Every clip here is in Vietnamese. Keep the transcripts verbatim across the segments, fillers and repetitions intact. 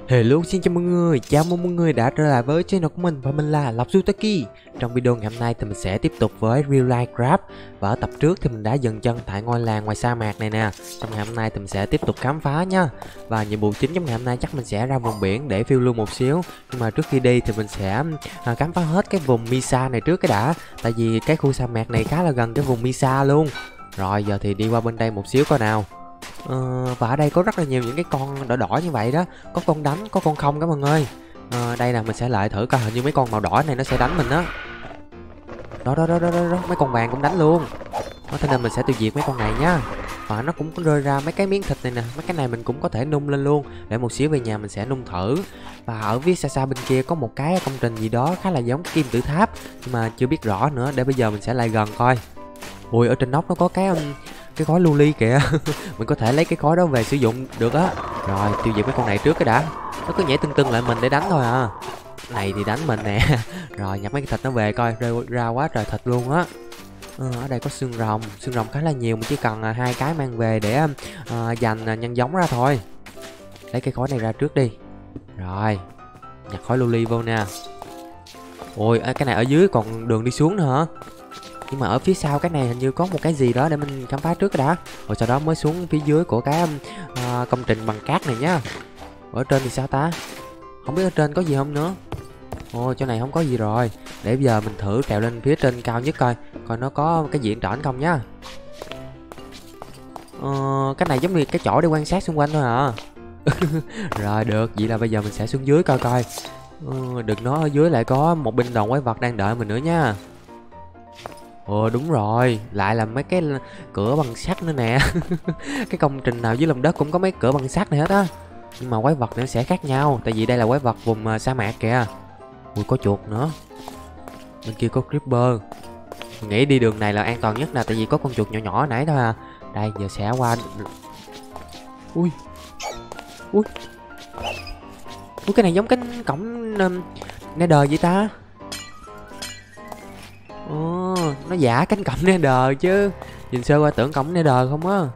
Hello, xin chào mọi người, chào mừng mọi người đã trở lại với channel của mình và mình là Lộc Sutaki. Trong video ngày hôm nay thì mình sẽ tiếp tục với Real Life Craft. Và ở tập trước thì mình đã dừng chân tại ngôi làng ngoài sa mạc này nè. Trong ngày hôm nay thì mình sẽ tiếp tục khám phá nha. Và nhiệm vụ chính trong ngày hôm nay chắc mình sẽ ra vùng biển để phiêu lưu một xíu. Nhưng mà trước khi đi thì mình sẽ à, khám phá hết cái vùng Misa này trước cái đã. Tại vì cái khu sa mạc này khá là gần cái vùng Misa luôn. Rồi giờ thì đi qua bên đây một xíu coi nào. Ờ, và ở đây có rất là nhiều những cái con đỏ đỏ như vậy đó. Có con đánh, có con không các bạn ơi. ờ, Đây nè, mình sẽ lại thử coi, hình như mấy con màu đỏ này nó sẽ đánh mình đó. Đó đó đó đó, đó, đó. Mấy con vàng cũng đánh luôn đó, thế nên mình sẽ tiêu diệt mấy con này nhá. Và nó cũng có rơi ra mấy cái miếng thịt này nè. Mấy cái này mình cũng có thể nung lên luôn. Để một xíu về nhà mình sẽ nung thử. Và ở phía xa xa bên kia có một cái công trình gì đó khá là giống kim tự tháp, nhưng mà chưa biết rõ nữa. Để bây giờ mình sẽ lại gần coi. Ui, ở trên nóc nó có cái um, cái khói lưu ly kìa. Mình có thể lấy cái khói đó về sử dụng được á. Rồi tiêu diệt mấy con này trước cái đã. Nó cứ nhảy tưng tưng lại mình để đánh thôi à. Này thì đánh mình nè. Rồi nhặt mấy cái thịt nó về coi, rơi ra quá trời thịt luôn á. ờ, Ở đây có xương rồng, xương rồng khá là nhiều. Mình chỉ cần uh, hai cái mang về để uh, dành uh, nhân giống ra thôi. Lấy cái khói này ra trước đi. Rồi nhặt khói lưu ly vô nè. Ôi cái này ở dưới còn đường đi xuống nữa hả? Nhưng mà ở phía sau cái này hình như có một cái gì đó để mình khám phá trước cái đã. Rồi sau đó mới xuống phía dưới của cái uh, công trình bằng cát này nhá. Ở trên thì sao ta? Không biết ở trên có gì không nữa. Ồ, chỗ này không có gì rồi. Để bây giờ mình thử trèo lên phía trên cao nhất coi. Coi nó có cái diện trển không nhá. ờ, Cái này giống như cái chỗ để quan sát xung quanh thôi à. Rồi được, vậy là bây giờ mình sẽ xuống dưới coi coi. ờ, Đừng nói ở dưới lại có một binh đoàn quái vật đang đợi mình nữa nha. Ồ đúng rồi, lại là mấy cái cửa bằng sắt nữa nè. Cái công trình nào dưới lòng đất cũng có mấy cửa bằng sắt này hết á. Nhưng mà quái vật nó sẽ khác nhau. Tại vì đây là quái vật vùng uh, sa mạc kìa. Ui có chuột nữa. Bên kia có creeper. Mình nghĩ đi đường này là an toàn nhất nè. Tại vì có con chuột nhỏ nhỏ nãy thôi à. Đây giờ sẽ qua. Ui. Ui. Ui cái này giống cái cổng um, Nether vậy ta. Ồ, nó giả cánh cổng Nether chứ. Nhìn sơ qua tưởng cổng Nether không á.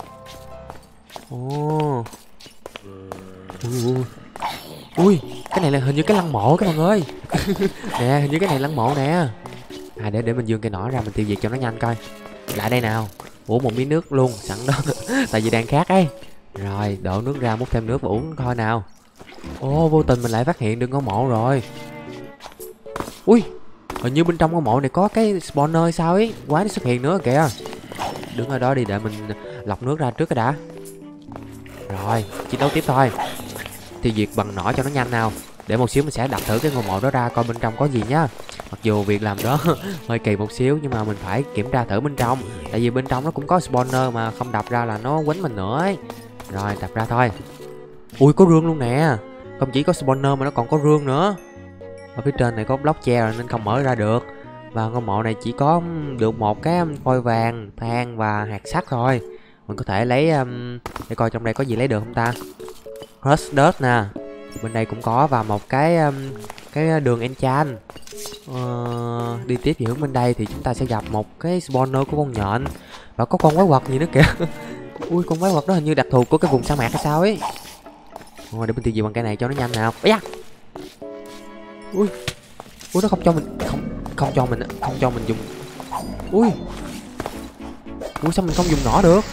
Ồ. Ui, ui, cái này là hình như cái lăng mộ các bạn ơi. Nè, hình như cái này lăng mộ nè. À để để mình dương cây nỏ ra mình tiêu diệt cho nó nhanh coi. Lại đây nào. Ủa một miếng nước luôn sẵn đó. Tại vì đang khát ấy. Rồi, đổ nước ra múc thêm nước và uống coi nào. Ồ, vô tình mình lại phát hiện được ngôi mộ rồi. Ui, hình như bên trong ngôi mộ này có cái spawner hay sao ấy. Quái nó xuất hiện nữa kìa. Đứng ở đó đi để mình lọc nước ra trước cái đã. Rồi chiến đấu tiếp thôi. Tiêu diệt bằng nỏ cho nó nhanh nào. Để một xíu mình sẽ đặt thử cái ngôi mộ đó ra coi bên trong có gì nhá. Mặc dù việc làm đó hơi kỳ một xíu, nhưng mà mình phải kiểm tra thử bên trong. Tại vì bên trong nó cũng có spawner mà không đập ra là nó quánh mình nữa ấy. Rồi đập ra thôi. Ui có rương luôn nè. Không chỉ có spawner mà nó còn có rương nữa. Ở phía trên này có block che rồi nên không mở ra được. Và ngôi mộ này chỉ có được một cái phôi vàng, than và hạt sắt thôi. Mình có thể lấy um, để coi trong đây có gì lấy được không ta. Rust Dirt nè. Bên đây cũng có. Và một cái um, cái đường enchant. ờ, Đi tiếp về hướng bên đây thì chúng ta sẽ gặp một cái spawner của con nhện. Và có con quái vật gì nữa kìa. Ui con quái vật đó hình như đặc thù của cái vùng sa mạc hay sao ấy. Rồi để mình tiêu diệt bằng cái này cho nó nhanh nào. Ây da. Ui. Ui nó không cho mình không không cho mình không cho mình dùng. Ui. Ui sao mình không dùng nỏ được.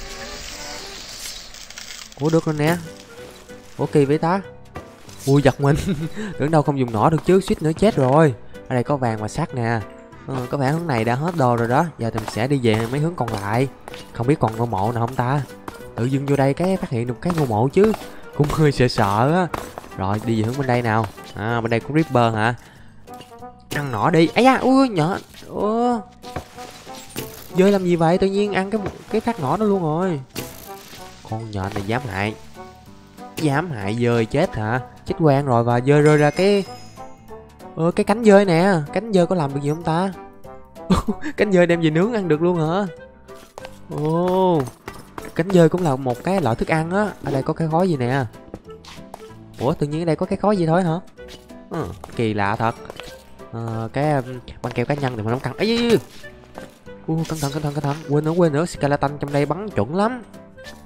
Ủa được rồi nè. Ủa kỳ vậy ta. Ui giật mình. Tưởng đâu không dùng nỏ được chứ, suýt nữa chết rồi. Ở đây có vàng và sắt nè. ờ, Có vẻ hướng này đã hết đồ rồi đó. Giờ thì mình sẽ đi về mấy hướng còn lại. Không biết còn ngôi mộ nào không ta. Tự dưng vô đây cái phát hiện được cái ngôi mộ chứ. Cũng hơi sợ sợ á. Rồi đi về hướng bên đây nào. À bên đây có creeper hả. Ăn nỏ đi. Ấy da ui nhỏ. Ủa chơi làm gì vậy, tự nhiên ăn cái cái phát nỏ đó luôn rồi. Con nhện này dám hại. Dám hại dơi chết hả. Chết quen rồi. Và dơi rơi ra cái ờ, cái cánh dơi nè. Cánh dơi có làm được gì không ta. Cánh dơi đem về nướng ăn được luôn hả. Ồ, cánh dơi cũng là một cái loại thức ăn á. Ở đây có cái khói gì nè. Ủa tự nhiên ở đây có cái khói gì thôi hả. ừ, Kỳ lạ thật. ờ, Cái um, băng keo cá nhân thì mình không cần. Ấy uh, cẩn thận cẩn thận cẩn thận. Quên nữa quên nữa, skeleton trong đây bắn chuẩn lắm.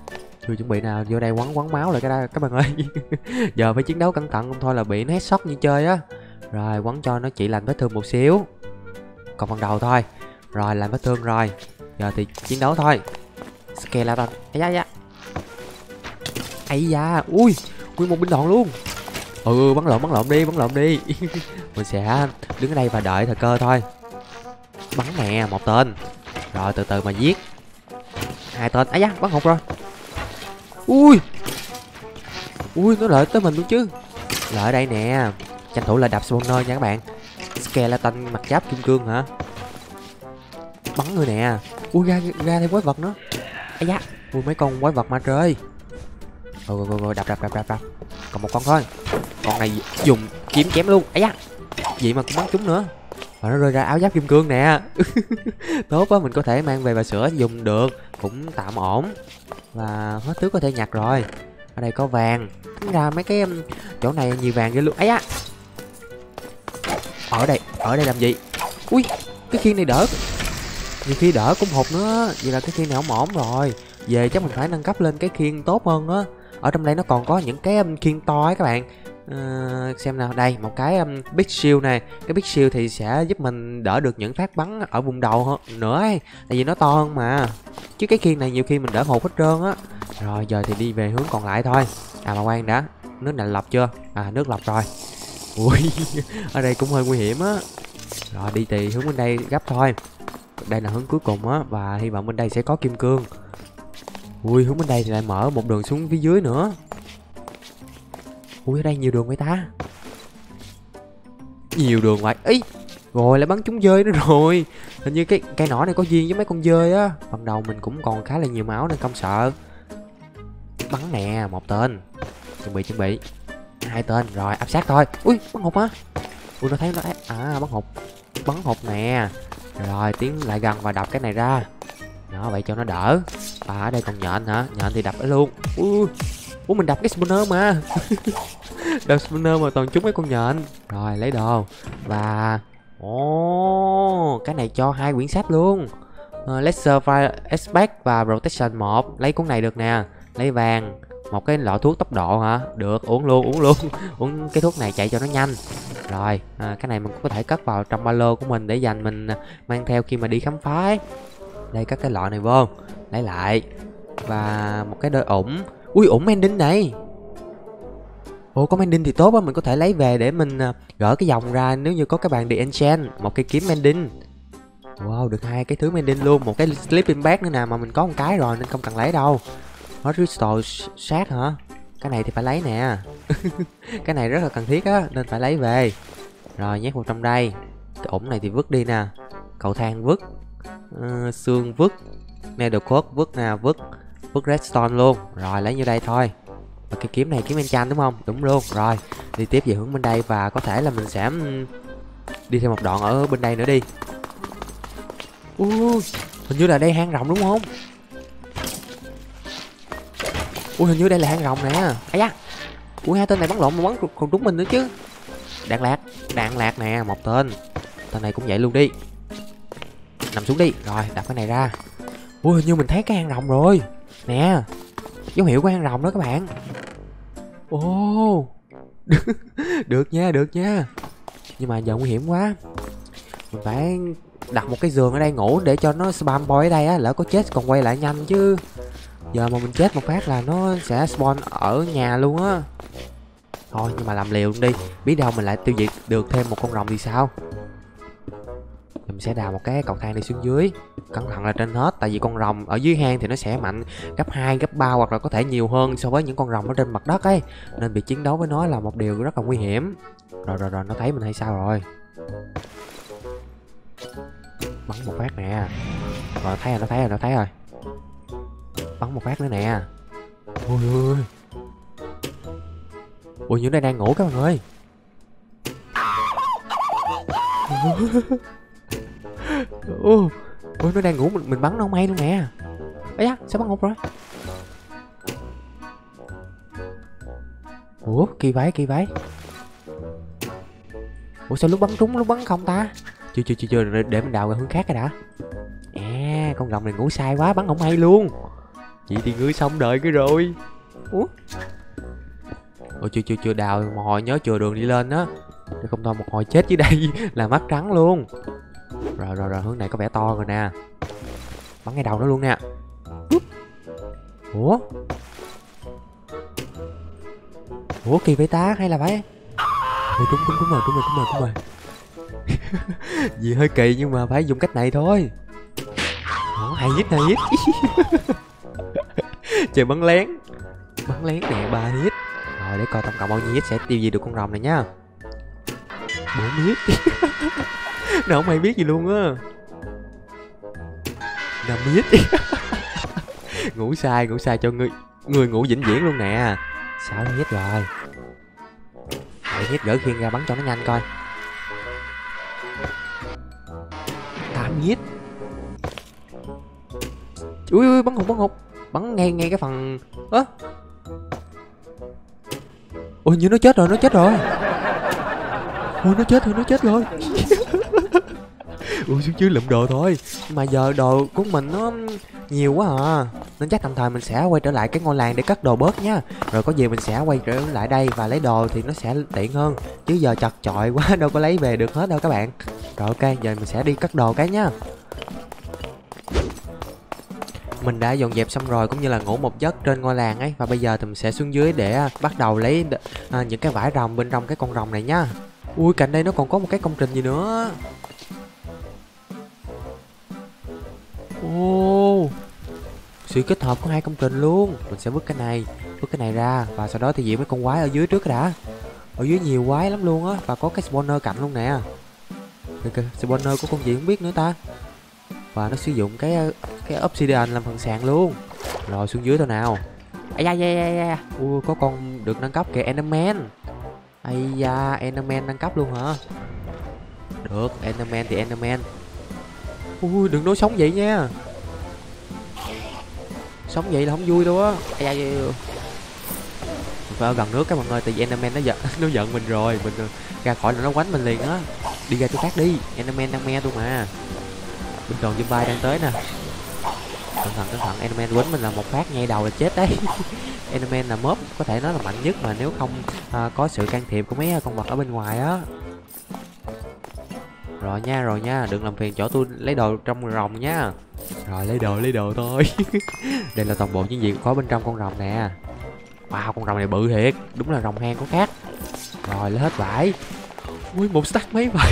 Chưa chuẩn bị nào, vô đây quấn quấn máu lại cái đó các bạn ơi. Giờ phải chiến đấu cẩn thận không thôi là bị nó headshot như chơi á. Rồi quấn cho nó chỉ lành vết thương một xíu. Còn phần đầu thôi. Rồi làm vết thương rồi. Giờ thì chiến đấu thôi. Skeleton. Ây da da. Ây da. Ui, nguyên một binh đoàn luôn. Ừ, bắn lộn bắn lộn đi, bắn lộn đi. Mình sẽ đứng ở đây và đợi thời cơ thôi. Bắn nè, một tên. Rồi từ từ mà giết. Hai tên. Ây da, bắn hụt rồi. Ui. Ui, nó lợi tới mình luôn chứ. Lợi ở đây nè. Tranh thủ là đập spawner nha các bạn. Skeleton mặt giáp kim cương hả? Bắn người nè. Ui, ra ra thêm quái vật nữa. Ây da. Ui, mấy con quái vật ma trời. Rồi rồi rồi, đập đập đập đập đập. Còn một con thôi. Con này dùng kiếm chém luôn. Ây da. Vậy mà cũng bắn chúng nữa. Và nó rơi ra áo giáp kim cương nè. Tốt quá, mình có thể mang về và sửa dùng được. Cũng tạm ổn. Và hết thứ có thể nhặt rồi. Ở đây có vàng. Tính ra mấy cái um, chỗ này nhiều vàng ghê luôn. Ấy á. Ở đây, ở đây làm gì? Ui, cái khiên này đỡ. Nhiều khi đỡ cũng hụt nữa. Vậy là cái khiên này không ổn rồi. Về chắc mình phải nâng cấp lên cái khiên tốt hơn á. Ở trong đây nó còn có những cái um, khiên to ấy các bạn. Uh, xem nào, đây một cái um, big shield này. Cái big shield thì sẽ giúp mình đỡ được những phát bắn ở vùng đầu hơn nữa ấy. Tại vì nó to hơn mà. Chứ cái khiên này nhiều khi mình đỡ hụt hết trơn á. Rồi giờ thì đi về hướng còn lại thôi. À mà khoan đã, nước này lọc chưa? À nước lọc rồi. Ui, ở đây cũng hơi nguy hiểm á. Rồi đi thì hướng bên đây gấp thôi. Đây là hướng cuối cùng á. Và hy vọng bên đây sẽ có kim cương. Ui, hướng bên đây thì lại mở một đường xuống phía dưới nữa. Ui, ở đây nhiều đường vậy ta. Nhiều đường vậy. Ý, rồi lại bắn trúng dơi nữa rồi. Hình như cái cây nỏ này có duyên với mấy con dơi á. Ban đầu mình cũng còn khá là nhiều máu nên không sợ. Bắn nè, một tên. Chuẩn bị chuẩn bị. Hai tên, rồi áp sát thôi. Ui, bắn hụt á. Ui, nó thấy nó thấy. À, bắn hụt. Bắn hụt nè. Rồi tiến lại gần và đập cái này ra. Đó, vậy cho nó đỡ. Và ở đây còn nhện hả? Nhện thì đập ấy luôn. Ui. Ủa mình đập cái spawner mà. Đập spawner mà toàn trúng mấy con nhện. Rồi lấy đồ. Và ồ, cái này cho hai quyển sách luôn. uh, Lesser Fire Aspect và Protection một. Lấy cuốn này được nè. Lấy vàng. Một cái lọ thuốc tốc độ hả? Được, uống luôn, uống luôn. Uống cái thuốc này chạy cho nó nhanh. Rồi, à, cái này mình cũng có thể cất vào trong ba lô của mình để dành mình mang theo khi mà đi khám phá ấy. Đây, cất cái lọ này vô. Lấy lại. Và một cái đôi ủng. Ui, ủng mending này. Ồ, có mending thì tốt á. Mình có thể lấy về để mình gỡ cái dòng ra nếu như có các bạn đi enchant. Một cây kiếm mending. Wow, được hai cái thứ mending luôn. Một cái sleeping bag nữa nè. Mà mình có một cái rồi nên không cần lấy đâu. Hot crystal sát hả? Cái này thì phải lấy nè. Cái này rất là cần thiết á, nên phải lấy về. Rồi nhét vào trong đây. Cái ủng này thì vứt đi nè. Cầu thang vứt. uh, Xương vứt. Nether code vứt nè, vứt. Vứt redstone luôn. Rồi lấy như đây thôi. Và cái kiếm này kiếm enchant đúng không? Đúng luôn. Rồi đi tiếp về hướng bên đây. Và có thể là mình sẽ đi thêm một đoạn ở bên đây nữa đi. Ui, hình như là đây hang rồng đúng không? Ui, hình như đây là hang rồng nè. Ây da. Ui, hai tên này bắn lộn mà bắn còn trúng mình nữa chứ. Đạn lạc. Đạn lạc nè, một tên. Tên này cũng vậy luôn đi. Nằm xuống đi. Rồi đập cái này ra. Ui, hình như mình thấy cái hang rồng rồi. Nè, dấu hiệu của hang rồng đó các bạn. Ồ. Được nha, được nha. Nhưng mà giờ nguy hiểm quá. Mình phải đặt một cái giường ở đây ngủ để cho nó spam boy ở đây á. Lỡ có chết còn quay lại nhanh chứ. Giờ mà mình chết một phát là nó sẽ spawn ở nhà luôn á. Thôi nhưng mà làm liều luôn đi. Biết đâu mình lại tiêu diệt được thêm một con rồng thì sao. Mình sẽ đào một cái cầu thang đi xuống dưới. Cẩn thận là trên hết. Tại vì con rồng ở dưới hang thì nó sẽ mạnh gấp hai, gấp ba hoặc là có thể nhiều hơn so với những con rồng ở trên mặt đất ấy. Nên việc chiến đấu với nó là một điều rất là nguy hiểm. Rồi rồi rồi, nó thấy mình hay sao rồi. Bắn một phát nè. Rồi thấy rồi, nó thấy rồi, nó thấy rồi. Bắn một phát nữa nè. Ôi ôi. Ui, những đây đang ngủ các bạn ơi. Ôi, ôi nó đang ngủ mình, mình bắn nó không hay luôn nè. Ây da, sao bắn hụt rồi. Ủa, kỳ vậy, kỳ vậy. Ủa sao lúc bắn trúng lúc bắn không ta? Chưa chưa chưa chưa, để mình đào ra hướng khác cái đã. À, con rồng này ngủ sai quá, bắn không hay luôn. Vậy thì ngươi xong đời cái rồi. Ủa? Ủa chưa chưa chưa đào một hồi nhớ chừa đường đi lên á. Để không thôi một hồi chết dưới đây là mắt trắng luôn. Rồi rồi rồi hướng này có vẻ to rồi nè. Bắn ngay đầu nó luôn nè. Ủa? Ủa kỳ vậy ta hay là phải? Ủa đúng đúng đúng rồi đúng rồi đúng rồi đúng rồi. Vì hơi kỳ nhưng mà phải dùng cách này thôi. Ủa hay hit hay hit. Trời bắn lén. Bắn lén nè ba hit. Rồi để coi tổng cộng bao nhiêu hit sẽ tiêu diệt được con rồng này nhá. Bốn hit. Nó không hay biết gì luôn á. Năm hit. Ngủ sai ngủ sai cho người người ngủ vĩnh viễn luôn nè. Sáu hit rồi. Bảy hit gỡ khiên ra bắn cho nó nhanh coi. Tám hit. Ui ui bắn hụt bắn hụt. Bắn ngay ngay cái phần ớ. Ôi như nó chết rồi nó chết rồi. Ôi nó chết rồi nó chết rồi. Ui xuống dưới lụm đồ thôi. Mà giờ đồ của mình nó nhiều quá à, nên chắc tạm thời mình sẽ quay trở lại cái ngôi làng để cất đồ bớt nha. Rồi có gì mình sẽ quay trở lại đây và lấy đồ thì nó sẽ tiện hơn. Chứ giờ chật chội quá đâu có lấy về được hết đâu các bạn. Rồi ok giờ mình sẽ đi cất đồ cái nhá. Mình đã dọn dẹp xong rồi cũng như là ngủ một giấc trên ngôi làng ấy. Và bây giờ thì mình sẽ xuống dưới để bắt đầu lấy à, những cái vải rồng bên trong cái con rồng này nhá. Ui cạnh đây nó còn có một cái công trình gì nữa. Ô, sự kết hợp của hai công trình luôn. Mình sẽ vứt cái này, vứt cái này ra và sau đó thì diệt mấy con quái ở dưới trước đã. Ở dưới nhiều quái lắm luôn á và có cái spawner cạnh luôn nè. Kìa kìa, spawner của con gì không biết nữa ta. Và nó sử dụng cái cái obsidian làm phần sàn luôn. Rồi xuống dưới thôi nào. Ây da da da da. Ui có con được nâng cấp kìa Enderman. Ây da Enderman nâng cấp luôn hả? Được Enderman thì Enderman. Ui đừng nói sống vậy nha. Sống vậy là không vui đâu á. Phải ở gần nước các bạn ơi, tại vì Enderman nó giận nó giận mình rồi, mình ra khỏi là nó quánh mình liền á. Đi ra chỗ khác đi, Enderman đang me tôi mà. Binh đoàn zombie đang tới nè. Cẩn thận cẩn thận, Enderman quánh mình là một phát ngay đầu là chết đấy. Enderman là mob có thể nói là mạnh nhất mà nếu không à, có sự can thiệp của mấy con vật ở bên ngoài á. Rồi nha, rồi nha, đừng làm phiền chỗ tôi lấy đồ trong rồng nha. Rồi lấy đồ, lấy đồ thôi. Đây là toàn bộ những gì có bên trong con rồng nè. Wow, con rồng này bự thiệt, đúng là rồng hang có khác. Rồi lấy hết vải. Ui một stack mấy vải.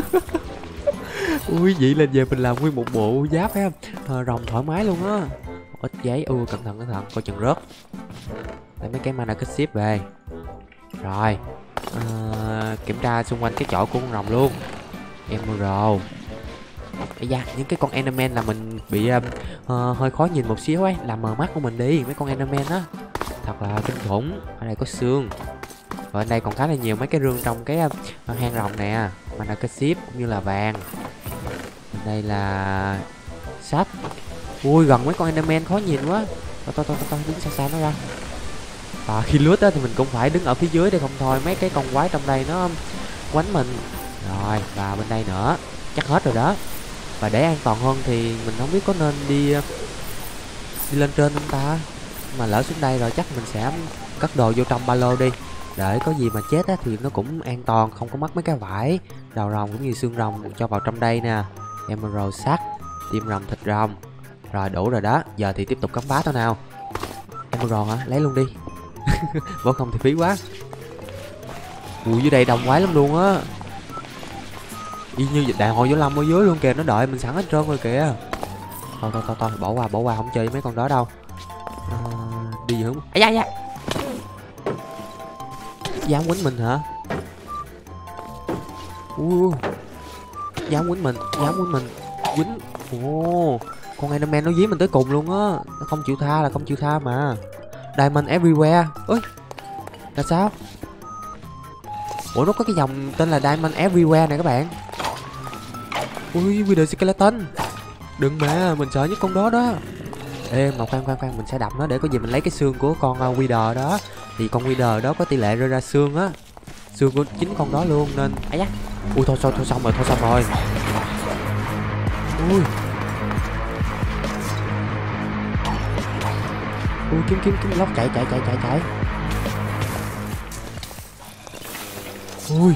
Ui vậy là về mình làm nguyên một bộ giáp ha. À, rồng thoải mái luôn á. Ít giấy, ui cẩn thận cẩn thận, coi chừng rớt. Lấy mấy cái mana kích ship về. Rồi à, kiểm tra xung quanh cái chỗ của con rồng luôn. Emerald. Ây da, những cái con Enderman là mình bị uh, uh, hơi khó nhìn một xíu ấy, làm mờ mắt của mình đi mấy con Enderman á. Thật là kinh khủng. Ở đây có xương. Và ở đây còn khá là nhiều mấy cái rương trong cái uh, hang rồng nè. Mana cái ship cũng như là vàng. Ở đây là sắt. Ui gần mấy con Enderman khó nhìn quá. Thôi thôi thôi, thôi đứng xa xa nó ra. Và khi lướt á thì mình cũng phải đứng ở phía dưới để không thôi mấy cái con quái trong đây nó quánh mình. Rồi và bên đây nữa. Chắc hết rồi đó. Và để an toàn hơn thì mình không biết có nên đi đi lên trên không ta. Mà lỡ xuống đây rồi chắc mình sẽ cất đồ vô trong ba lô đi. Để có gì mà chết á thì nó cũng an toàn, không có mất mấy cái vải đầu rồng cũng như xương rồng cho vào trong đây nè. Emerald sắt, tim rồng, thịt rồng. Rồi đủ rồi đó, giờ thì tiếp tục khám phá thôi nào. Emerald hả? Lấy luôn đi. Bỏ không thì phí quá. Ui dưới đây đông quái lắm luôn á. Y như đại hội võ lâm ở dưới luôn kìa, nó đợi mình sẵn hết trơn rồi kìa. Thôi thôi thôi thôi, bỏ qua bỏ qua, không chơi với mấy con đó đâu. À, đi hướng. À, da, da. Dám quýnh mình hả? Ui, dám quýnh mình, dám quýnh mình, quýnh. Ồ, con Enderman nó dí mình tới cùng luôn á, nó không chịu tha là không chịu tha mà. Diamond everywhere. Ôi, là sao? Ủa nó có cái dòng tên là Diamond everywhere này các bạn. Ui, Wither Skeleton. Đừng mà, mình sợ nhất con đó đó. Ê, mà khoan khoan khoan, mình sẽ đập nó để có gì mình lấy cái xương của con uh, Wither đó. Thì con Wither đó có tỷ lệ rơi ra xương á. Xương của chính con đó luôn nên... Ây da. Ui, thôi, thôi, thôi xong rồi, thôi xong rồi. Ui. Ui, kiếm kiếm kiếm lóc, chạy chạy chạy chạy chạy. Ui.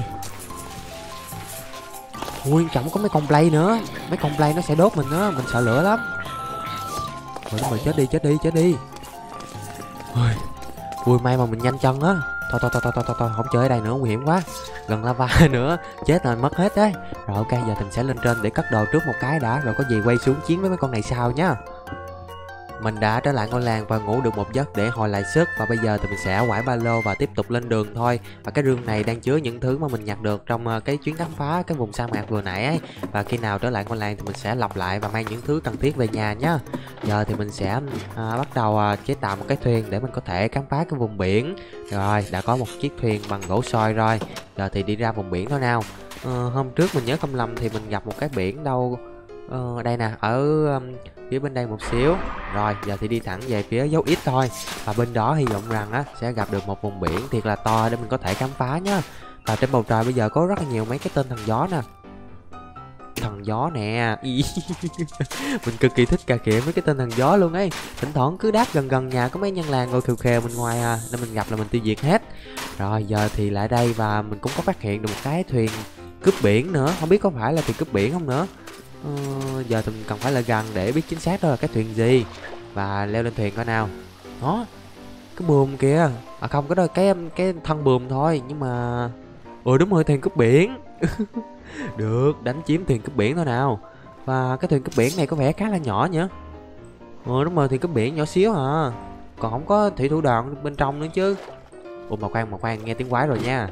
Ui, chẳng có mấy con play nữa. Mấy con play nó sẽ đốt mình á, mình sợ lửa lắm. Rồi đúng rồi, chết đi chết đi chết đi. Ui, ui may mà mình nhanh chân á. Thôi thôi thôi thôi thôi thôi, không chơi ở đây nữa, nguy hiểm quá. Gần lava nữa, chết rồi mất hết đấy. Rồi ok, giờ mình sẽ lên trên để cất đồ trước một cái đã, rồi có gì quay xuống chiến với mấy con này sau nhá. Mình đã trở lại ngôi làng và ngủ được một giấc để hồi lại sức. Và bây giờ thì mình sẽ quải ba lô và tiếp tục lên đường thôi. Và cái rương này đang chứa những thứ mà mình nhặt được trong cái chuyến khám phá cái vùng sa mạc vừa nãy ấy. Và khi nào trở lại ngôi làng thì mình sẽ lọc lại và mang những thứ cần thiết về nhà nhá. Giờ thì mình sẽ à, bắt đầu à, chế tạo một cái thuyền để mình có thể khám phá cái vùng biển. Rồi, đã có một chiếc thuyền bằng gỗ soi rồi. Giờ thì đi ra vùng biển thôi nào. à, Hôm trước mình nhớ không lầm thì mình gặp một cái biển đâu Ờ, đây nè, ở um, phía bên đây một xíu. Rồi, giờ thì đi thẳng về phía dấu X thôi. Và bên đó hy vọng rằng á sẽ gặp được một vùng biển thiệt là to để mình có thể khám phá nhá. Và trên bầu trời bây giờ có rất là nhiều mấy cái tên thần gió nè. Thần gió nè. Mình cực kỳ thích cà khịa mấy cái tên thần gió luôn ấy. Thỉnh thoảng cứ đáp gần gần nhà có mấy nhân làng ngồi khều khều bên ngoài à, nên mình gặp là mình tiêu diệt hết. Rồi, giờ thì lại đây và mình cũng có phát hiện được một cái thuyền cướp biển nữa. Không biết có phải là thuyền cướp biển không nữa. Ờ, giờ thì mình cần phải là gần để biết chính xác đó là cái thuyền gì. Và leo lên thuyền coi nào. Đó, cái buồm kìa. À không, cái đó cái cái thân buồm thôi. Nhưng mà ừ đúng rồi, thuyền cướp biển. Được, đánh chiếm thuyền cướp biển thôi nào. Và cái thuyền cướp biển này có vẻ khá là nhỏ nhỉ. Ừ đúng rồi, thuyền cướp biển nhỏ xíu à. Còn không có thủy thủ đoàn bên trong nữa chứ. Ủa mà khoan mà khoan, nghe tiếng quái rồi nha.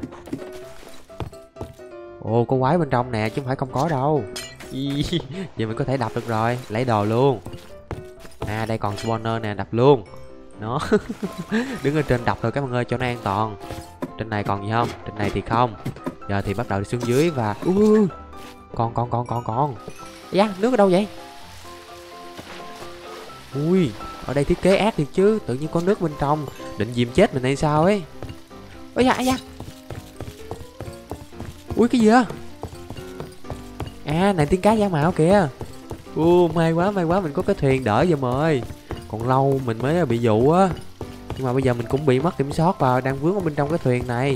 Ồ, có quái bên trong nè chứ không phải không có đâu. Vậy mình có thể đập được rồi, lấy đồ luôn. À đây còn spawner nè, đập luôn. Nó đứng ở trên đập thôi các bạn ơi cho nó an toàn. Trên này còn gì không? Trên này thì không. Giờ thì bắt đầu đi xuống dưới và ui, còn còn còn còn còn. Da, nước ở đâu vậy? Ui, ở đây thiết kế ác thiệt chứ, tự nhiên có nước bên trong, định dìm chết mình hay sao ấy. Ôi da, da. Ui cái gì á? À này tiếng cá giả mạo kìa. Ô may quá may quá, mình có cái thuyền đỡ giùm rồi. Còn lâu mình mới bị dụ á. Nhưng mà bây giờ mình cũng bị mất kiểm soát và đang vướng ở bên trong cái thuyền này.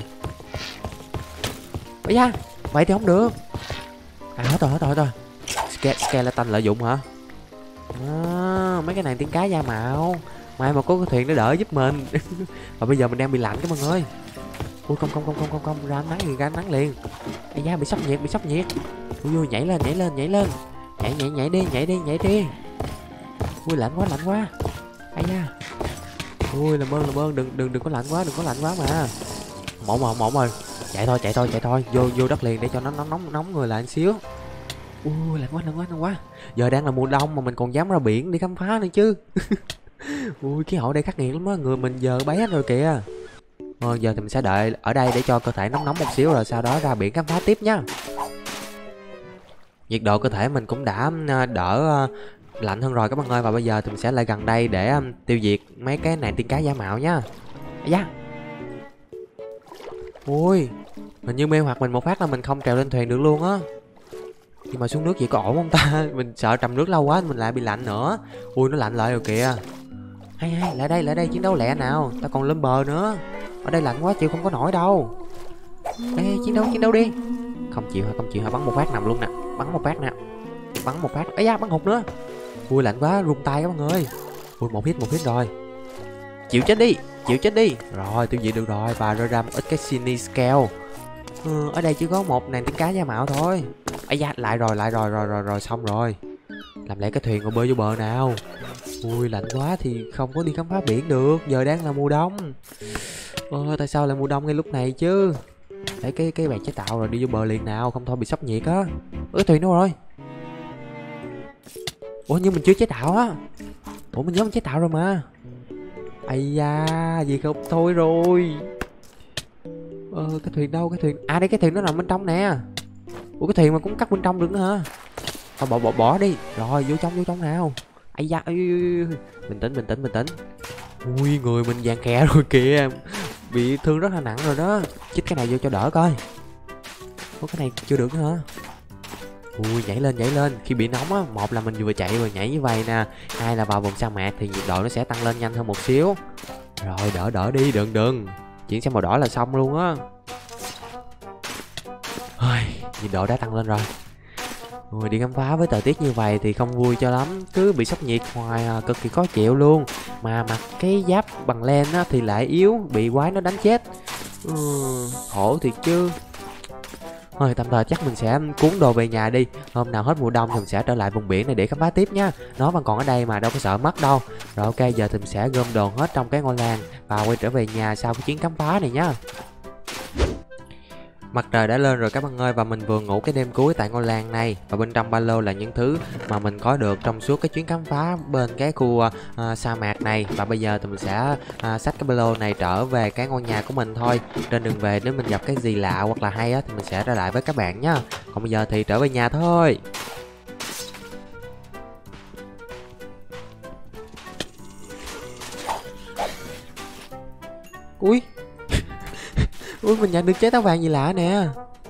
Ây da, vậy thì không được. À hết rồi hết rồi hết rồi. Skeleton lợi dụng hả? À, mấy cái này tiếng cá da mạo. May mà có cái thuyền để đỡ giúp mình. Và bây giờ mình đang bị lạnh các bạn ơi. Ui không không không không không không, ra ánh nắng liền, ra ánh nắng liền. Ây da, bị sốc nhiệt, bị sốc nhiệt. Ui ui, nhảy lên nhảy lên nhảy lên. Nhảy nhảy nhảy đi, nhảy đi, nhảy đi. Ui lạnh quá, lạnh quá. Ây da. Ui làm ơn làm ơn, đừng đừng đừng có lạnh quá, đừng có lạnh quá mà. Mộng mà mộng rồi. Chạy thôi, chạy thôi, chạy thôi, vô vô đất liền để cho nó nóng nóng nóng người lại một xíu. Ui lạnh quá, lạnh quá, lạnh quá. Giờ đang là mùa đông mà mình còn dám ra biển đi khám phá nữa chứ. Ui khí hậu đây khắc nghiệt lắm á, người mình giờ bé hết rồi kìa. Ờ, giờ thì mình sẽ đợi ở đây để cho cơ thể nóng nóng một xíu rồi sau đó ra biển khám phá tiếp nha. Nhiệt độ cơ thể mình cũng đã đỡ lạnh hơn rồi các bạn ơi. Và bây giờ thì mình sẽ lại gần đây để tiêu diệt mấy cái này tiên cá giả mạo nha. Da. Ui, hình như mê hoặc mình một phát là mình không trèo lên thuyền được luôn á. Nhưng mà xuống nước vậy có ổn không ta? Mình sợ trầm nước lâu quá mình lại bị lạnh nữa. Ui nó lạnh lại rồi kìa. Hay hay, lại đây lại đây chiến đấu lẹ nào, ta còn lên bờ nữa. Ở đây lạnh quá chịu không có nổi đâu. Ê chiến đấu chiến đấu đi. Không chịu hả, không chịu hả, bắn một phát nằm luôn nè. Bắn một phát nè. Bắn một phát. Ấy da, bắn hụt nữa. Ui lạnh quá, run tay các bạn ơi. Ui một hit một hit rồi. Chịu chết đi, chịu chết đi. Rồi tiêu diệt được rồi và rơi ra một ít cái Sini Scale. Ừ, ở đây chỉ có một nàng tiếng cá da mạo thôi. Ấy da, lại rồi lại rồi rồi rồi rồi xong rồi. Làm lại cái thuyền rồi bơi vô bờ nào. Ui lạnh quá thì không có đi khám phá biển được. Giờ đang là mùa đông. Ờ, tại sao lại mùa đông ngay lúc này chứ? Để cái cái bàn chế tạo rồi đi vô bờ liền nào, không thôi bị sốc nhiệt á. Ủa thuyền đâu rồi? Ủa nhưng mình chưa chế tạo á. Ủa mình nhớ mình chế tạo rồi mà. Ây da, gì không thôi rồi. Ờ cái thuyền đâu, cái thuyền. À đây cái thuyền nó nằm bên trong nè. Ủa cái thuyền mà cũng cắt bên trong được nữa hả? Thôi bỏ bỏ bỏ đi. Rồi vô trong vô trong nào. Ây da, ơi, bình tĩnh bình tĩnh bình tĩnh. Ui người mình vàng khè rồi kìa. Bị thương rất là nặng rồi đó. Chích cái này vô cho đỡ coi. Ủa cái này chưa được nữa hả? Ui, nhảy lên nhảy lên. Khi bị nóng á, một là mình vừa chạy vừa nhảy như vậy nè, hai là vào vùng sa mạc thì nhiệt độ nó sẽ tăng lên nhanh hơn một xíu. Rồi, đỡ đỡ đi, đừng đừng. Chuyển sang màu đỏ là xong luôn á. Nhiệt độ đã tăng lên rồi. Ui, đi khám phá với thời tiết như vậy thì không vui cho lắm, cứ bị sốc nhiệt hoài à, cực kỳ khó chịu luôn. Mà mặc cái giáp bằng len á thì lại yếu, bị quái nó đánh chết. Ừ, khổ thiệt chứ. Thôi tạm thời chắc mình sẽ cuốn đồ về nhà đi. Hôm nào hết mùa đông thì mình sẽ trở lại vùng biển này để khám phá tiếp nha. Nó vẫn còn ở đây mà đâu có sợ mất đâu. Rồi ok, giờ thì mình sẽ gom đồ hết trong cái ngôi làng và quay trở về nhà sau cái chuyến khám phá này nhá. Mặt trời đã lên rồi các bạn ơi, và mình vừa ngủ cái đêm cuối tại ngôi làng này. Và bên trong ba lô là những thứ mà mình có được trong suốt cái chuyến khám phá bên cái khu uh, sa mạc này. Và bây giờ thì mình sẽ uh, xách cái ba lô này trở về cái ngôi nhà của mình thôi. Trên đường về nếu mình gặp cái gì lạ hoặc là hay á thì mình sẽ ra lại với các bạn nhá. Còn bây giờ thì trở về nhà thôi. Ui Ui, mình nhận được trái táo vàng gì lạ nè.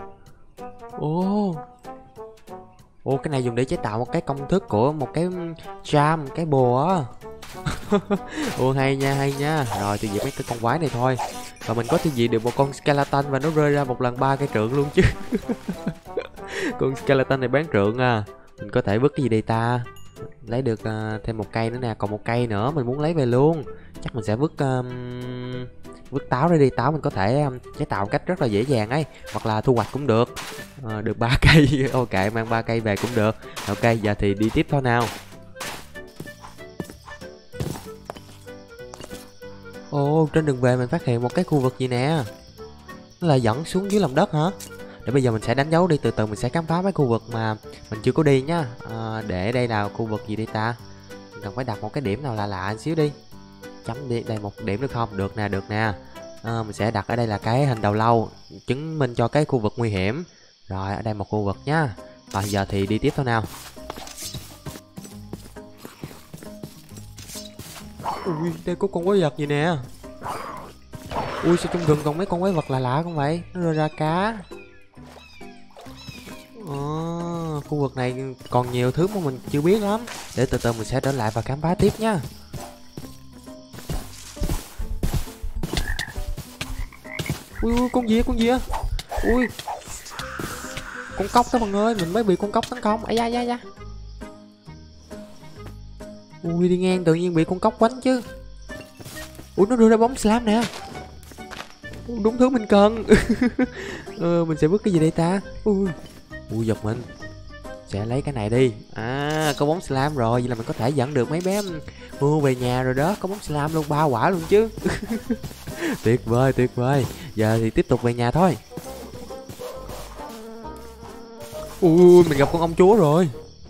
Ồ Ồ, cái này dùng để chế tạo một cái công thức của một cái charm, cái bùa á. Ồ, hay nha, hay nha. Rồi thì diệt mấy cái con quái này thôi. Và mình có tiêu diệt được một con skeleton và nó rơi ra một lần ba cây trượng luôn chứ. Con skeleton này bán trượng à. Mình có thể vứt cái gì đây ta? Lấy được uh, thêm một cây nữa nè. Còn một cây nữa mình muốn lấy về luôn. Chắc mình sẽ vứt um, vứt táo ra đi. Táo mình có thể um, chế tạo cách rất là dễ dàng ấy, hoặc là thu hoạch cũng được. À, được ba cây. Ok, mang ba cây về cũng được. Ok, giờ thì đi tiếp thôi nào. Ồ, trên đường về mình phát hiện một cái khu vực gì nè. Nó là dẫn xuống dưới lòng đất hả? Để bây giờ mình sẽ đánh dấu đi, từ từ mình sẽ khám phá mấy khu vực mà mình chưa có đi nhá. À, để đây là khu vực gì đây ta? Mình cần phải đặt một cái điểm nào lạ lạ một xíu đi. Chấm đi đây một điểm được không? Được nè, được nè. À, mình sẽ đặt ở đây là cái hình đầu lâu, chứng minh cho cái khu vực nguy hiểm. Rồi, ở đây một khu vực nhá. Rồi giờ thì đi tiếp thôi nào. Ui, đây có con quái vật gì nè. Ui, sao trong rừng còn mấy con quái vật lạ lạ không vậy? Nó rơi ra cá. À, khu vực này còn nhiều thứ mà mình chưa biết lắm. Để từ từ mình sẽ trở lại và khám phá tiếp nha. Ui, ui, con gì á, con gì á? Ui, con cóc các bạn ơi, mình mới bị con cóc tấn công. Ây da da da. Ui, đi ngang tự nhiên bị con cóc quánh chứ. Ui, nó đưa ra bóng slam nè. Ui, đúng thứ mình cần. ờ, mình sẽ vứt cái gì đây ta? Ui, ui giật mình. Sẽ lấy cái này đi. À, có bóng slam rồi, vậy là mình có thể dẫn được mấy bé mua về nhà rồi đó. Có bóng slam luôn, ba quả luôn chứ. Tuyệt vời, tuyệt vời. Giờ thì tiếp tục về nhà thôi. Ui, mình gặp con ong chúa rồi.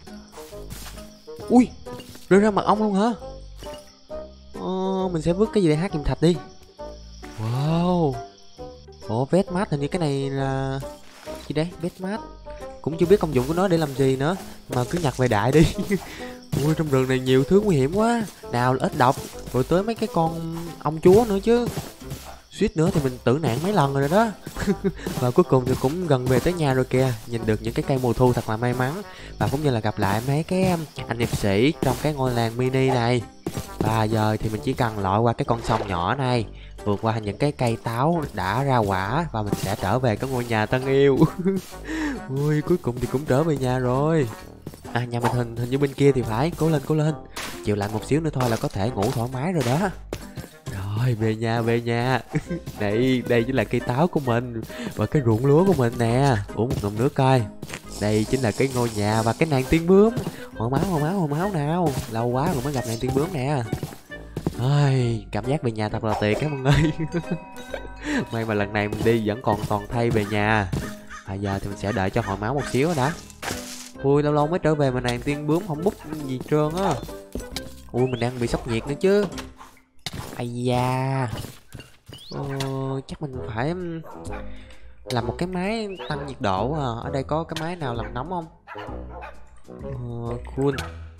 Ui, rơi ra mặt ong luôn hả? Ờ, mình sẽ vứt cái gì để hát kim thạch đi. Wow. Ủa, vết mát, hình như cái này là gì đấy? Vết mát. Cũng chưa biết công dụng của nó để làm gì nữa, mà cứ nhặt về đại đi. Ui, trong rừng này nhiều thứ nguy hiểm quá. Nào là ít độc, rồi tới mấy cái con ong chúa nữa chứ. Suýt nữa thì mình tử nạn mấy lần rồi đó. Và cuối cùng thì cũng gần về tới nhà rồi kìa. Nhìn được những cái cây mùa thu thật là may mắn. Và cũng như là gặp lại mấy cái anh hiệp sĩ trong cái ngôi làng mini này. Và giờ thì mình chỉ cần lội qua cái con sông nhỏ này, vượt qua những cái cây táo đã ra quả, và mình sẽ trở về cái ngôi nhà thân yêu. Ui, cuối cùng thì cũng trở về nhà rồi. À, nhà mình hình hình như bên kia thì phải. Cố lên, cố lên. Chịu lạnh một xíu nữa thôi là có thể ngủ thoải mái rồi đó. Rồi, về nhà, về nhà. Đây, đây chính là cây táo của mình và cái ruộng lúa của mình nè. Uống một ngụm nước coi. Đây chính là cái ngôi nhà và cái nàng tiên bướm. Hồi máu, hồi máu, hồi máu nào. Lâu quá rồi mới gặp nàng tiên bướm nè. Ôi, cảm giác về nhà thật là tuyệt các bạn ơi. May mà lần này mình đi vẫn còn toàn thay về nhà. À, giờ thì mình sẽ đợi cho hồi máu một xíu đã. Ui, lâu lâu mới trở về mà nàng tiên bướm không bút gì trơn á. Ui, mình đang bị sốc nhiệt nữa chứ. Ây da. Ờ, chắc mình phải làm một cái máy tăng nhiệt độ à. Ở đây có cái máy nào làm nóng không? Ờ, cool.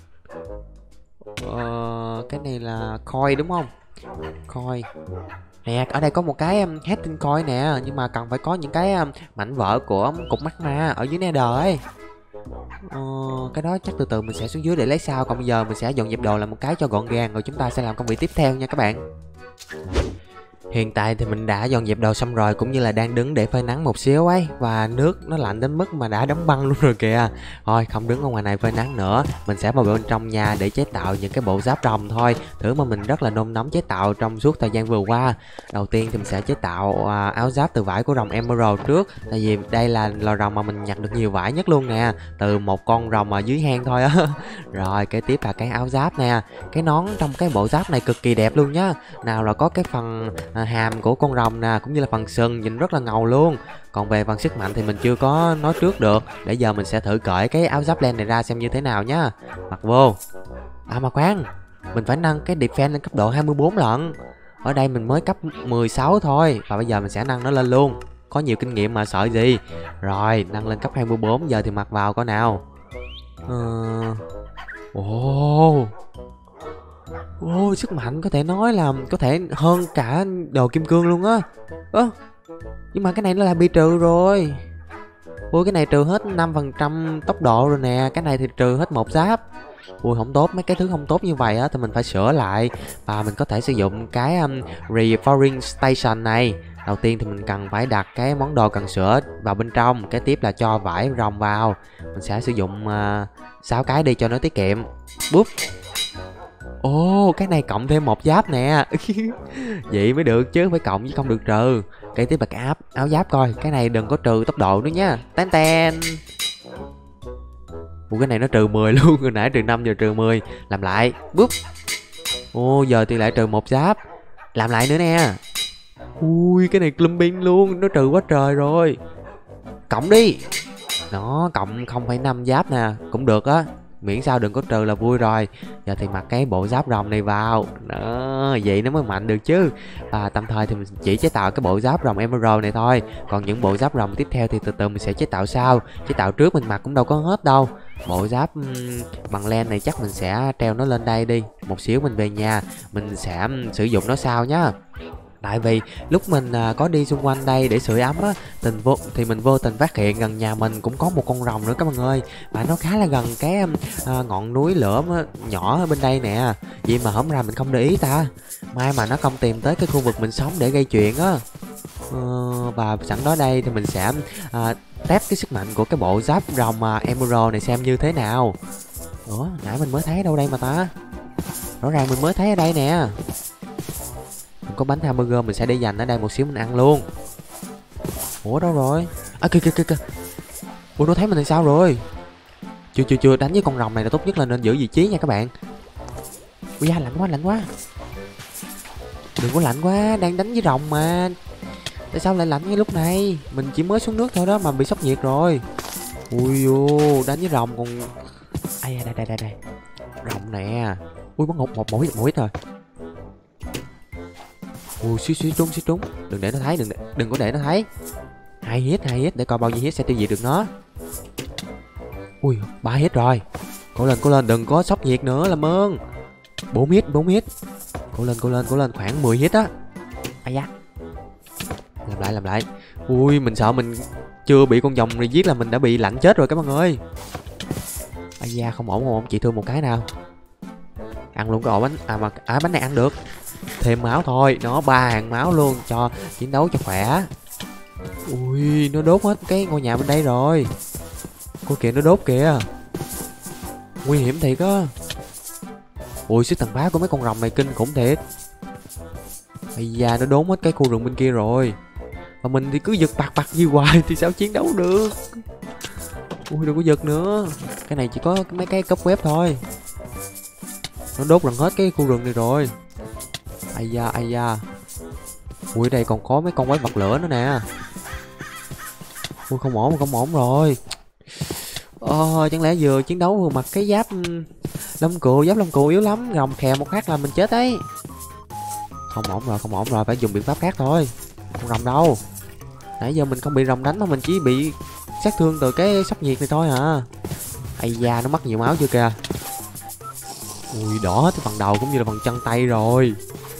Ờ, cái này là coin đúng không? Coin. Nè, ở đây có một cái um, heating coin nè, nhưng mà cần phải có những cái um, mảnh vỡ của um, cục magma ở dưới nether ấy. Ờ, cái đó chắc từ từ mình sẽ xuống dưới để lấy sau. Còn bây giờ mình sẽ dọn dẹp đồ làm một cái cho gọn gàng, rồi chúng ta sẽ làm công việc tiếp theo nha các bạn. Hiện tại thì mình đã dọn dẹp đồ xong rồi, cũng như là đang đứng để phơi nắng một xíu ấy. Và nước nó lạnh đến mức mà đã đóng băng luôn rồi kìa. Thôi không đứng ở ngoài này phơi nắng nữa, mình sẽ vào bên trong nhà để chế tạo những cái bộ giáp rồng thôi. Thứ mà mình rất là nôn nóng chế tạo trong suốt thời gian vừa qua. Đầu tiên thì mình sẽ chế tạo à, áo giáp từ vải của rồng Emerald trước. Tại vì đây là loài rồng mà mình nhặt được nhiều vải nhất luôn nè, từ một con rồng ở dưới hang thôi á. Rồi kế tiếp là cái áo giáp nè. Cái nón trong cái bộ giáp này cực kỳ đẹp luôn nhá. Nào là có cái phần à, hàm của con rồng nè, cũng như là phần sừng nhìn rất là ngầu luôn. Còn về phần sức mạnh thì mình chưa có nói trước được. Để giờ mình sẽ thử cởi cái áo giáp len này ra xem như thế nào nhá. Mặc vô. À mà khoan, mình phải nâng cái defense lên cấp độ hai mươi bốn lận. Ở đây mình mới cấp mười sáu thôi, và bây giờ mình sẽ nâng nó lên luôn. Có nhiều kinh nghiệm mà sợ gì. Rồi nâng lên cấp hai mươi bốn, giờ thì mặc vào coi nào. Ờ... Ồ, Ồ, sức mạnh có thể nói là có thể hơn cả đồ kim cương luôn á. Ơ, nhưng mà cái này nó là bị trừ rồi. Ui, cái này trừ hết năm phần trăm tốc độ rồi nè. Cái này thì trừ hết một giáp. Ui, không tốt, mấy cái thứ không tốt như vậy á thì mình phải sửa lại. Và mình có thể sử dụng cái um, Reforging Station này. Đầu tiên thì mình cần phải đặt cái món đồ cần sửa vào bên trong. Kế tiếp là cho vải rồng vào. Mình sẽ sử dụng uh, sáu cái đi cho nó tiết kiệm. Búp. Ồ, cái này cộng thêm một giáp nè. Vậy mới được chứ, phải cộng chứ không được trừ. Kế tiếp là cái áo, áo giáp coi. Cái này đừng có trừ tốc độ nữa nha. Ten ten. Ủa, cái này nó trừ mười luôn. Hồi nãy trừ năm giờ trừ mười. Làm lại. Búp. Ồ, giờ thì lại trừ một giáp. Làm lại nữa nè. Ui, cái này clumping luôn. Nó trừ quá trời rồi. Cộng đi. Nó cộng không phẩy năm giáp nè. Cũng được á, miễn sao đừng có trừ là vui rồi. Giờ thì mặc cái bộ giáp rồng này vào. Đó, vậy nó mới mạnh được chứ. Và tạm thời thì mình chỉ chế tạo cái bộ giáp rồng Emerald này thôi. Còn những bộ giáp rồng tiếp theo thì từ từ mình sẽ chế tạo sau. Chế tạo trước mình mặc cũng đâu có hết đâu. Bộ giáp um, bằng len này chắc mình sẽ treo nó lên đây đi. Một xíu mình về nhà mình sẽ um, sử dụng nó sau nhá. Tại vì lúc mình à, có đi xung quanh đây để sưởi ấm á, tình vô thì mình vô tình phát hiện gần nhà mình cũng có một con rồng nữa các bạn ơi. Và nó khá là gần cái à, ngọn núi lửa nhỏ ở bên đây nè. Vậy mà hổng ra mình không để ý ta. May mà nó không tìm tới cái khu vực mình sống để gây chuyện á. ờ, Và sẵn đó đây thì mình sẽ à, test cái sức mạnh của cái bộ giáp rồng à, Emerald này xem như thế nào. Ủa, nãy mình mới thấy đâu đây mà ta. Rõ ràng mình mới thấy ở đây nè. Có bánh hamburger mình sẽ để dành ở đây một xíu mình ăn luôn. Ủa đâu rồi? À kìa kìa kìa kìa. Ủa nó thấy mình thì sao rồi? Chưa chưa chưa, đánh với con rồng này là tốt nhất là nên giữ vị trí nha các bạn. Ui da, lạnh quá lạnh quá. Đừng có lạnh quá, đang đánh với rồng mà. Tại sao lại lạnh ngay lúc này? Mình chỉ mới xuống nước thôi đó mà bị sốc nhiệt rồi. Ui vô, đánh với rồng còn... Ai đây đây đây đây. Rồng nè. Ui bắn ngục một mũi mũi rồi. Ui xíu xíu trúng xíu trúng. Đừng để nó thấy, đừng để, đừng có để nó thấy. Hai hit hai hit để coi bao nhiêu hit sẽ tiêu diệt được nó. Ui ba hit rồi. Cố lên cố lên, đừng có sốc nhiệt nữa làm ơn. Bốn hit bốn hit. Cố lên cố lên cố lên, khoảng mười hit á. Ai da. Làm lại làm lại. Ui mình sợ mình chưa bị con dòng này giết là mình đã bị lạnh chết rồi các bạn ơi. Ai da, không ổn không ổn, chị thương một cái nào. Ăn luôn cái ổ bánh. À mà à, bánh này ăn được. Thêm máu thôi, nó ba hàng máu luôn cho chiến đấu cho khỏe. Ui nó đốt hết cái ngôi nhà bên đây rồi. Cô kìa nó đốt kìa. Nguy hiểm thiệt á. Ui sức tàn phá của mấy con rồng này kinh khủng thiệt. Ây da, nó đốn hết cái khu rừng bên kia rồi. Mà mình thì cứ giật bạc bạc như hoài thì sao chiến đấu được. Ui đừng có giật nữa. Cái này chỉ có mấy cái cấp web thôi. Nó đốt gần hết cái khu rừng này rồi. Ai da ai da. Ui đây còn có mấy con quái vật lửa nữa nè. Ui không ổn không ổn rồi. Ờ chẳng lẽ vừa chiến đấu vừa mặc cái giáp lông cừu, giáp lông cừu yếu lắm, rồng khè một phát là mình chết đấy. Không ổn rồi không ổn rồi, phải dùng biện pháp khác thôi. Con rồng đâu. Nãy giờ mình không bị rồng đánh mà mình chỉ bị sát thương từ cái sốc nhiệt này thôi hả. Ây da nó mất nhiều máu chưa kìa. Ui đỏ hết cái phần đầu cũng như là phần chân tay rồi.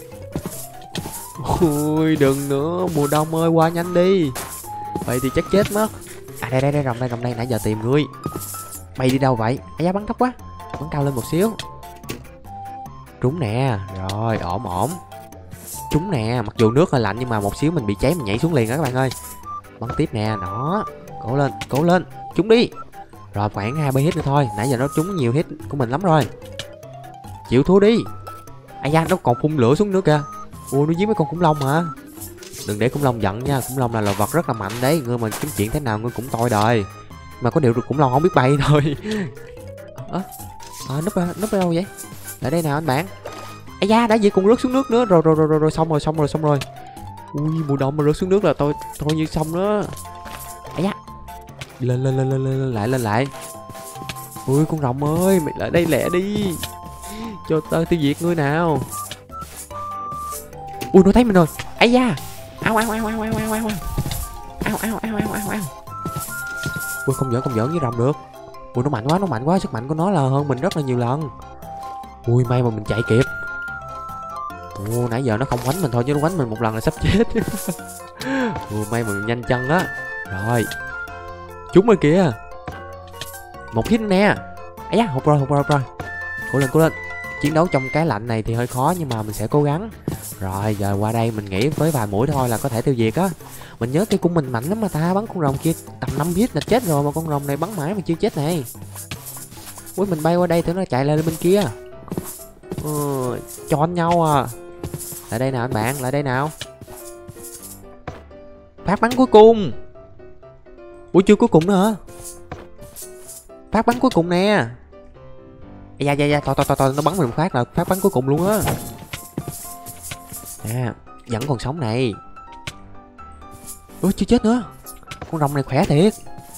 Ui đừng nữa, mùa đông ơi qua nhanh đi. Vậy thì chắc chết mất. À đây đây đây rồng đây rồng đây, nãy giờ tìm ngươi. Bay đi đâu vậy? Ây da, bắn thấp quá. Bắn cao lên một xíu. Trúng nè. Rồi, ổn ổn. Trúng nè, mặc dù nước hơi lạnh nhưng mà một xíu mình bị cháy mình nhảy xuống liền đó các bạn ơi. Bắn tiếp nè, đó. Cố lên, cố lên. Trúng đi. Rồi khoảng hai ba hit nữa thôi, nãy giờ nó trúng nhiều hit của mình lắm rồi. Chịu thua đi. Ây da, nó còn phun lửa xuống nữa kìa. Ui, nó giết mấy con khủng long hả? Đừng để khủng long giận nha, khủng long là loài vật rất là mạnh đấy, ngươi mà kiếm chuyện thế nào ngươi cũng toi đời. Mà có điều được khủng long không biết bay thôi. Ơ, à, à, núp ở, núp ở đâu vậy? Lại đây nào anh bạn. Ây da, đã gì cùng rớt xuống nước nữa. Rồi rồi rồi rồi, rồi xong rồi, xong rồi, xong rồi. Ui, mùa đông mà rớt xuống nước là tôi thôi như xong đó. Ây da. Lên lên lên lên lên lại lên lại. Ui con rồng ơi, mày lại đây lẹ đi. Cho tao tiêu diệt ngươi nào. Ui nó thấy mình rồi. Ây da. Ao ao ao ao ao ao ao ao ao ao ao ao ao ao. Ui không giỡn không giỡn với rồng được. Ui nó mạnh quá, nó mạnh quá, sức mạnh của nó là hơn mình rất là nhiều lần. Ui may mà mình chạy kịp. Ui nãy giờ nó không quánh mình thôi chứ nó quánh mình một lần là sắp chết. Ui may mà mình nhanh chân á. Rồi. Trúng rồi kìa. Một hit nè. Ấy da, hụt rồi, hụt rồi, hụt rồi. Cố lên, cố lên. Chiến đấu trong cái lạnh này thì hơi khó nhưng mà mình sẽ cố gắng. Rồi, giờ qua đây mình nghĩ với vài mũi thôi là có thể tiêu diệt á. Mình nhớ cái cung mình mạnh lắm mà ta, bắn con rồng kia tầm năm hit là chết rồi mà con rồng này bắn mãi mà chưa chết này. Ui mình bay qua đây thử nó chạy lên bên kia. Ừ, cho nhau à. Lại đây nào anh bạn, lại đây nào. Phát bắn cuối cùng. Ủa chưa cuối cùng nữa hả? Phát bắn cuối cùng nè. Da da da, thôi thôi thôi, nó bắn mình một phát là phát bắn cuối cùng luôn á. Nè, vẫn còn sống này. Ủa chưa chết nữa. Con rồng này khỏe thiệt.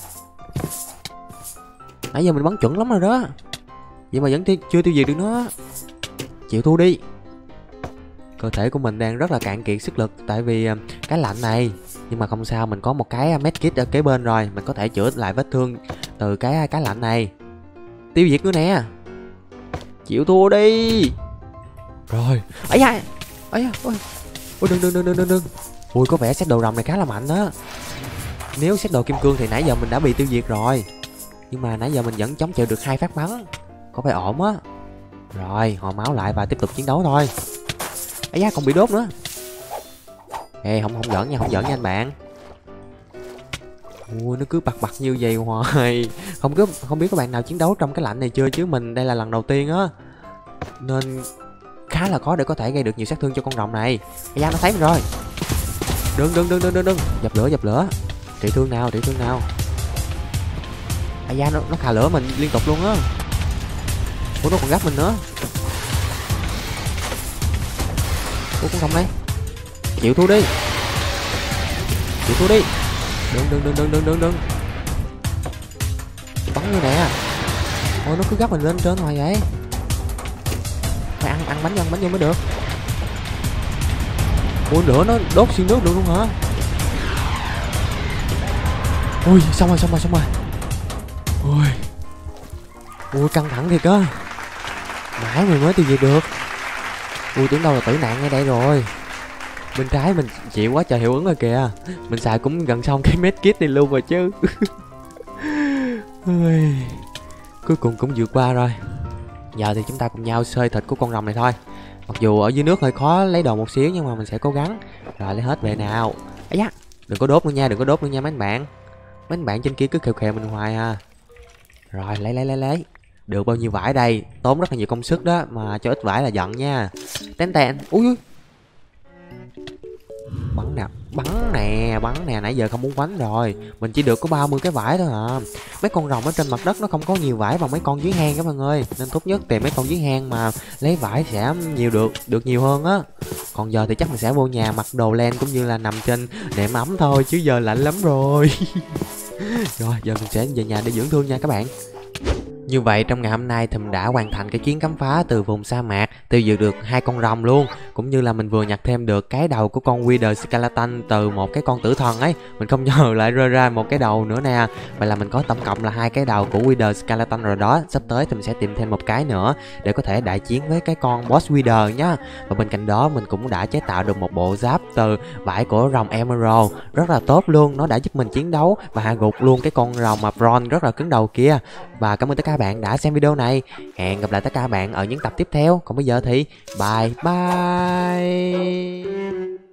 Nãy giờ mình bắn chuẩn lắm rồi đó. Vậy mà vẫn chưa tiêu diệt được nó. Chịu thua đi. Cơ thể của mình đang rất là cạn kiệt sức lực tại vì cái lạnh này. Nhưng mà không sao, mình có một cái medkit ở kế bên rồi, mình có thể chữa lại vết thương từ cái cái lạnh này. Tiêu diệt nữa nè. Chịu thua đi. Rồi. Ấy da. Ấy da. Ôi. Ôi đừng đừng đừng đừng đừng. Ui có vẻ set đồ rồng này khá là mạnh đó. Nếu set đồ kim cương thì nãy giờ mình đã bị tiêu diệt rồi. Nhưng mà nãy giờ mình vẫn chống chịu được hai phát bắn. Có vẻ ổn á. Rồi, hồi máu lại và tiếp tục chiến đấu thôi. Ấy da, còn bị đốt nữa. Ê, không không giỡn nha, không giỡn nha anh bạn. Ui, nó cứ bật bật như vậy hoài. Không có không biết các bạn nào chiến đấu trong cái lạnh này chưa chứ mình đây là lần đầu tiên á. Nên khá là khó để có thể gây được nhiều sát thương cho con rồng này. Ây da, nó thấy mình rồi. Đừng đừng đừng đừng đừng đừng. Dập lửa, dập lửa. Trị thương nào, trị thương nào. Ây da, nó nó khà lửa mình liên tục luôn á. Ủa nó còn gấp mình nữa. Ủa con rồng đây. Chịu thua đi. Chịu thua đi. Đừng đừng đừng đừng đừng đừng đừng. Bắn như nè. Ôi nó cứ gấp mình lên trên hoài vậy. Phải ăn ăn bánh vô, ăn bánh vô mới được. Ui lửa nó đốt xuyên nước được luôn hả? Ui xong rồi xong rồi xong rồi. Ui. Ui căng thẳng thiệt á. Mãi mình mới tiêu diệt được. Ui tưởng đâu là tử nạn ngay đây rồi. Bên trái mình chịu quá trời hiệu ứng rồi kìa. Mình xài cũng gần xong cái medkit này luôn rồi chứ. Ui. Cuối cùng cũng vượt qua rồi. Giờ thì chúng ta cùng nhau xơi thịt của con rồng này thôi. Mặc dù ở dưới nước hơi khó lấy đồ một xíu nhưng mà mình sẽ cố gắng. Rồi lấy hết về nào. Ấy da, đừng có đốt nữa nha, đừng có đốt nữa nha mấy anh bạn. Mấy anh bạn trên kia cứ khều khều mình hoài à. Rồi lấy lấy lấy lấy. Được bao nhiêu vải đây, tốn rất là nhiều công sức đó mà cho ít vải là giận nha. Tén tèn. Ui ui. Bắn nè, bắn nè, bắn nè, nãy giờ không muốn bắn rồi. Mình chỉ được có ba mươi cái vải thôi à. Mấy con rồng ở trên mặt đất nó không có nhiều vải bằng mấy con dưới hang các bạn ơi. Nên tốt nhất tìm mấy con dưới hang mà lấy vải sẽ nhiều được, được nhiều hơn á. Còn giờ thì chắc mình sẽ vô nhà mặc đồ len cũng như là nằm trên nệm ấm thôi chứ giờ lạnh lắm rồi. Rồi giờ mình sẽ về nhà để dưỡng thương nha các bạn. Như vậy trong ngày hôm nay thì mình đã hoàn thành cái chuyến khám phá từ vùng sa mạc tiêu diệt được hai con rồng luôn, cũng như là mình vừa nhặt thêm được cái đầu của con Wither Skeleton từ một cái con tử thần ấy. Mình không ngờ lại rơi ra một cái đầu nữa nè. Vậy là mình có tổng cộng là hai cái đầu của Wither Skeleton rồi đó. Sắp tới thì mình sẽ tìm thêm một cái nữa để có thể đại chiến với cái con boss Wither nhá. Và bên cạnh đó mình cũng đã chế tạo được một bộ giáp từ vải của rồng Emerald, rất là tốt luôn. Nó đã giúp mình chiến đấu và hạ gục luôn cái con rồng mà bronze rất là cứng đầu kia. Và cảm ơn tất cả các bạn đã xem video này. Hẹn gặp lại tất cả các bạn ở những tập tiếp theo. Còn bây giờ thì bye bye.